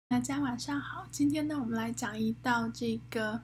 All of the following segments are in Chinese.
大家晚上好，今天呢，我们来讲一道这个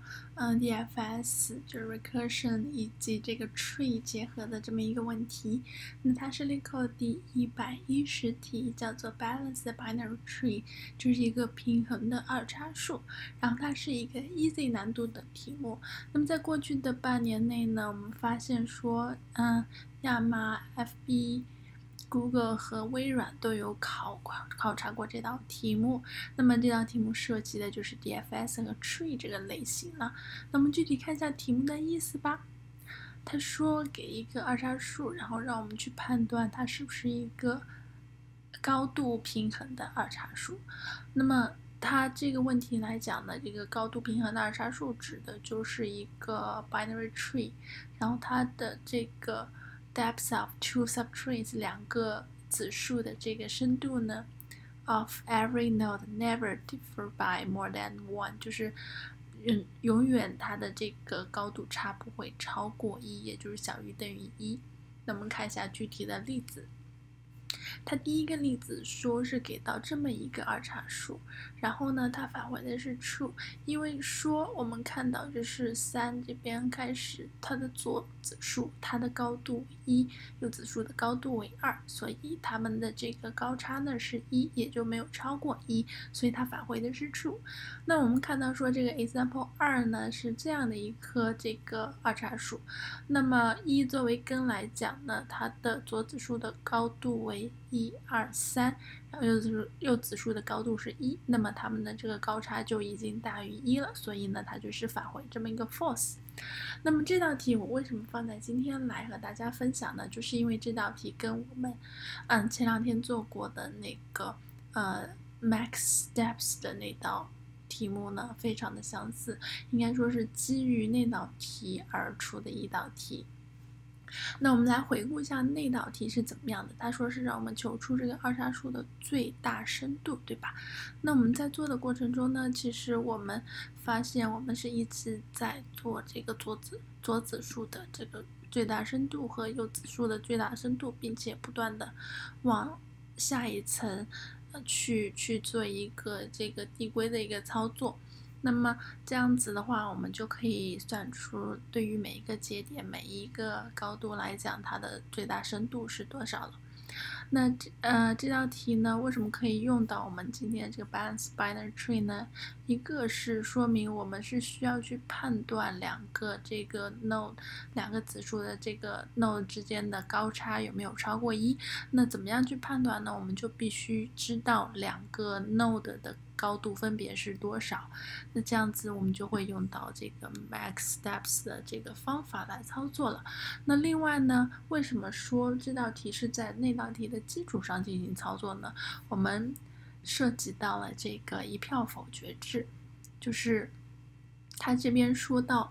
DFS 就是 recursion 以及这个 tree 结合的这么一个问题。那它是 LeetCode 第110题，叫做 Balanced Binary Tree，就是一个平衡的二叉树。然后它是一个 easy 难度的题目。那么在过去的半年内呢，我们发现说，亚麻、FB、Google 和微软都有考察过这道题目。那么这道题目涉及的就是 DFS 和 Tree 这个类型了。那么具体看一下题目的意思吧。他说给一个二叉树，然后让我们去判断它是不是一个高度平衡的二叉树。那么它这个问题来讲呢，这个高度平衡的二叉树指的就是一个 binary tree， 然后它的这个 depth of two subtrees 两个子树的这个深度呢 of every node never differ by more than one， 就是永远它的这个高度差不会超过1，也就是小于等于1。那我们看一下具体的例子。它第一个例子说是给到这么一个二叉树，然后呢，它返回的是 true， 因为说我们看到就是3这边开始，它的左子树它的高度1，右子树的高度为2，所以它们的这个高差呢是1，也就没有超过1，所以它返回的是 true。那我们看到说这个 example 2呢是这样的一棵这个二叉树，那么1作为根来讲呢，它的左子树的高度为1、2、3，然后右子树的高度是1，那么它们的这个高差就已经大于1了，所以呢，它就是返回这么一个 false。那么这道题我为什么放在今天来和大家分享呢？就是因为这道题跟我们前2天做过的那个max steps 的那道题目呢非常的相似，应该说是基于那道题而出的一道题。那我们来回顾一下那道题是怎么样的。他说是让我们求出这个二叉树的最大深度，对吧？那我们在做的过程中呢，其实我们发现我们是一直在做这个左子树的这个最大深度和右子树的最大深度，并且不断的往下一层去做一个这个递归的一个操作。那么这样子的话，我们就可以算出对于每一个节点、每一个高度来讲，它的最大深度是多少了。那这道题呢，为什么可以用到我们今天这个 Balanced Binary Tree 呢？一个是说明我们是需要去判断两个这个 node 两个子数的这个 node 之间的高差有没有超过1。那怎么样去判断呢？我们就必须知道两个 node 的高度分别是多少。那这样子我们就会用到这个 max steps 的这个方法来操作了。那另外呢，为什么说这道题是在那道题的基础上进行操作呢？我们涉及到了这个一票否决制，就是他这边说到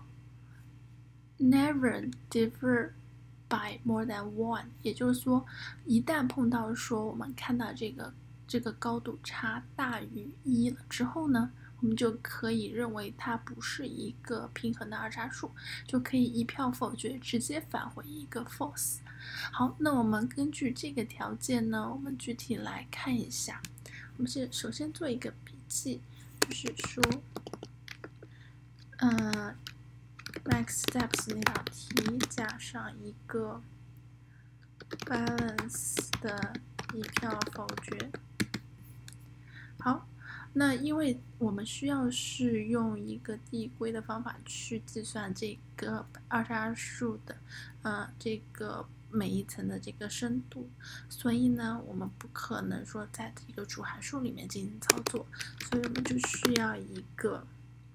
never differ by more than one， 也就是说，一旦碰到说我们看到这个高度差大于1了之后呢，我们就可以认为它不是一个平衡的二叉树，就可以一票否决，直接返回一个 false。好，那我们根据这个条件呢，我们具体来看一下。我们首先做一个笔记，就是说，max steps 那道题加上一个 balance 的一票否决。好，那因为我们需要是用一个递归的方法去计算这个二叉树的这个每一层的这个深度，所以呢，我们不可能说在这个主函数里面进行操作，所以我们就需要一个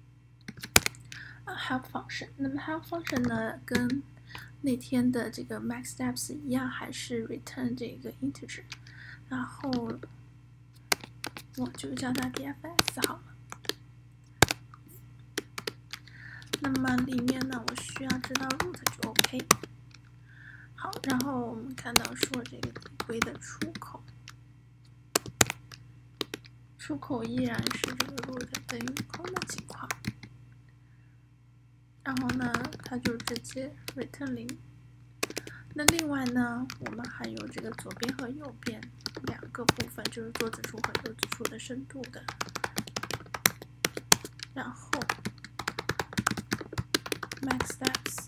help function。那么 help function 呢，跟那天的这个 max steps 一样，还是 return 这个 integer， 然后我就叫它 DFS 好了。那么里面呢，我需要知道 root 就 OK。好，然后我们看到说这个递归的出口依然是这个 root 等于空的情况。然后呢，它就直接 return 0。那另外呢，我们还有这个左边和右边两个部分，就是左子数和右子数的深度的然后 max steps，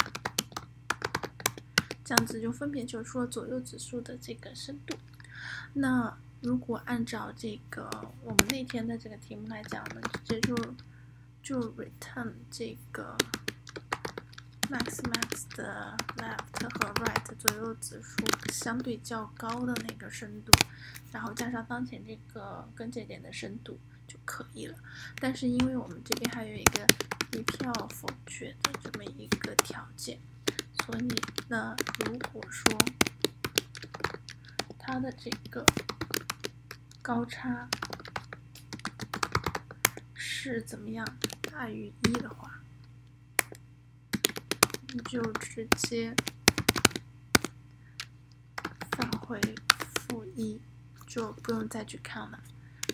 这样子就分别求出了左右指数的这个深度。那如果按照这个我们那天的这个题目来讲呢，直接就 return 这个 max 的 left 和 right 左右指数相对较高的那个深度，然后加上当前这个跟界点的深度就可以了。但是因为我们这边还有一个一票否决的这么一个条件，所以呢，如果说它的这个高差是怎么样大于1的话，你就直接返回-1，就不用再去看了。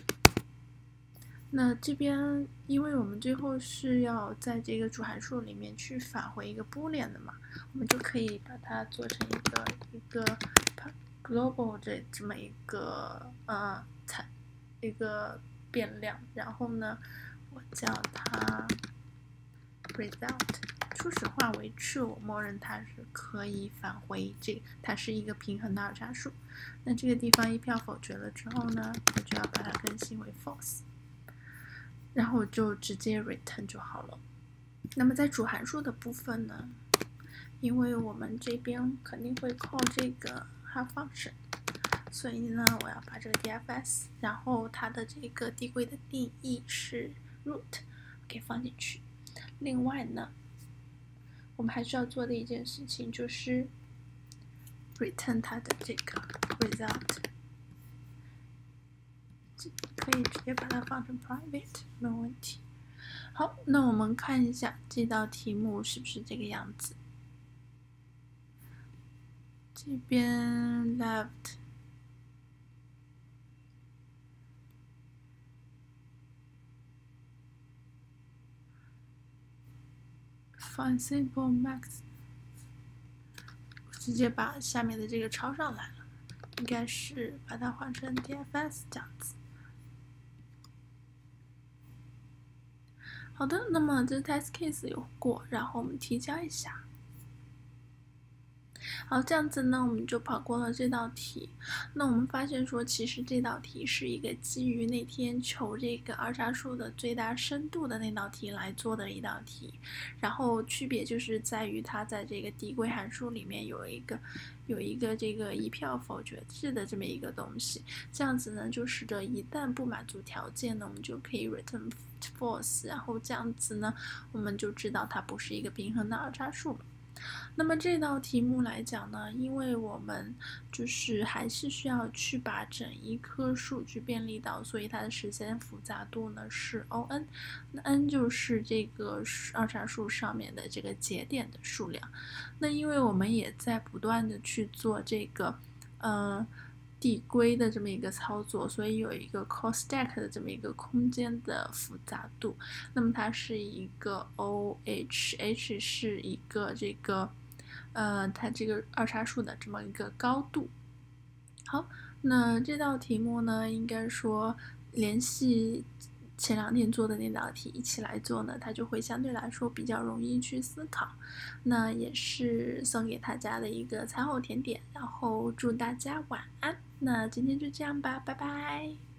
那这边因为我们最后是要在这个主函数里面去返回一个 boolean 的嘛，我们就可以把它做成一个 global 这么一个变量，然后呢，我叫它 result， 初始化为 true， 我默认它是可以返回它是一个平衡的二叉数。那这个地方一票否决了之后呢，我就要把它更新为 false， 然后就直接 return 就好了。那么在主函数的部分呢，因为我们这边肯定会 call 这个 have function， 所以呢，我要把这个 DFS， 然后它的这个递归的定义是 root 给放进去。另外呢，我们还需要做的一件事情就是 return 它的这个 result， 可以直接把它放成 private， 没有问题。好，那我们看一下这道题目是不是这个样子。这边 left find simple max， 直接把下面的这个抄上来了，应该是把它换成 DFS 这样子。好的，那么这 test case 有过，然后我们提交一下。好，这样子呢，我们就跑过了这道题。那我们发现说，其实这道题是一个基于那天求这个二叉数的最大深度的那道题来做的一道题。然后区别就是在于它在这个递归函数里面有一个这个一票否决制的这么一个东西。这样子呢，就使得一旦不满足条件呢，我们就可以 return false， 然后这样子呢，我们就知道它不是一个平衡的二叉数了。那么这道题目来讲呢，因为我们就是还是需要去把整一棵数据便利到，所以它的实现复杂度呢是 O(n)， 那 n 就是这个二叉数上面的这个节点的数量。那因为我们也在不断的去做这个递归的这么一个操作，所以有一个 call stack 的这么一个空间的复杂度。那么它是一个 OH，H 是一个这个它这个二叉数的这么一个高度。好，那这道题目呢，应该说联系前2天做的那道题一起来做呢，它就会相对来说比较容易去思考。那也是送给大家的一个餐后甜点，然后祝大家晚安。那今天就这样吧，拜拜。